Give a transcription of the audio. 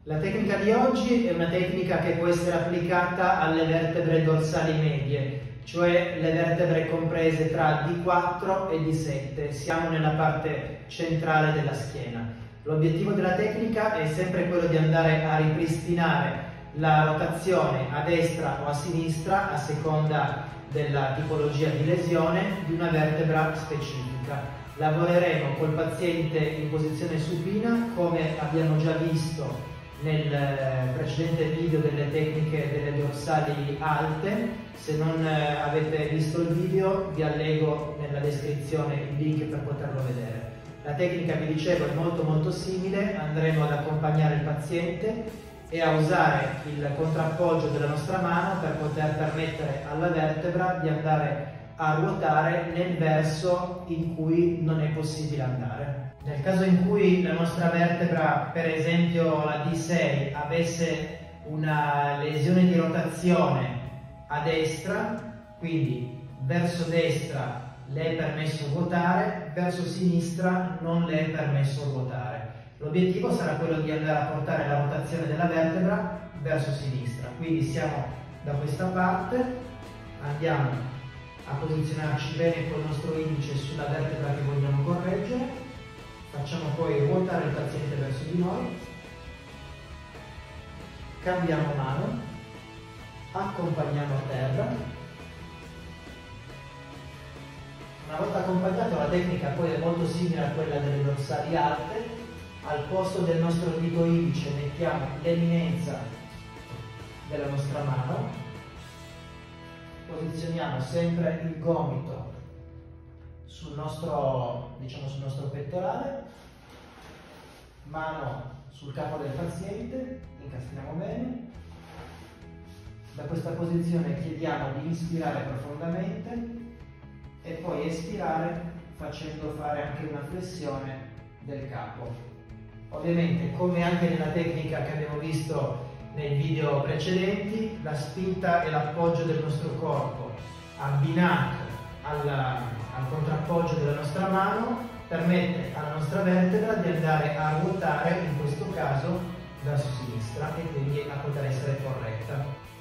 La tecnica di oggi è una tecnica che può essere applicata alle vertebre dorsali medie, cioè le vertebre comprese tra D4 e D7. Siamo nella parte centrale della schiena. L'obiettivo della tecnica è sempre quello di andare a ripristinare la rotazione a destra o a sinistra, a seconda della tipologia di lesione, di una vertebra specifica. Lavoreremo col paziente in posizione supina, come abbiamo già visto nel precedente video delle tecniche delle dorsali alte. Se non avete visto il video, vi allego nella descrizione il link per poterlo vedere. La tecnica, vi dicevo, è molto simile. Andremo ad accompagnare il paziente e a usare il contrappoggio della nostra mano per poter permettere alla vertebra di andare a ruotare nel verso in cui non è possibile andare. Nel caso in cui la nostra vertebra, per esempio la D6, avesse una lesione di rotazione a destra, quindi verso destra le è permesso ruotare, verso sinistra non le è permesso ruotare. L'obiettivo sarà quello di andare a portare la rotazione della vertebra verso sinistra. Quindi siamo da questa parte, andiamo a posizionarci bene col nostro indice sulla vertebra che vogliamo correggere, facciamo poi ruotare il paziente verso di noi, cambiamo mano, accompagniamo a terra. Una volta accompagnato, la tecnica poi è molto simile a quella delle dorsali alte. Al posto del nostro dito indice mettiamo l'eminenza della nostra mano, posizioniamo sempre il gomito sul nostro pettorale, mano sul capo del paziente, incastriamo bene. Da questa posizione chiediamo di inspirare profondamente e poi espirare facendo fare anche una flessione del capo. Ovviamente, come anche nella tecnica che abbiamo visto nei video precedenti, la spinta e l'appoggio del nostro corpo abbinato al contrappoggio della nostra mano permette alla nostra vertebra di andare a ruotare, in questo caso verso sinistra, e quindi a poter essere corretta.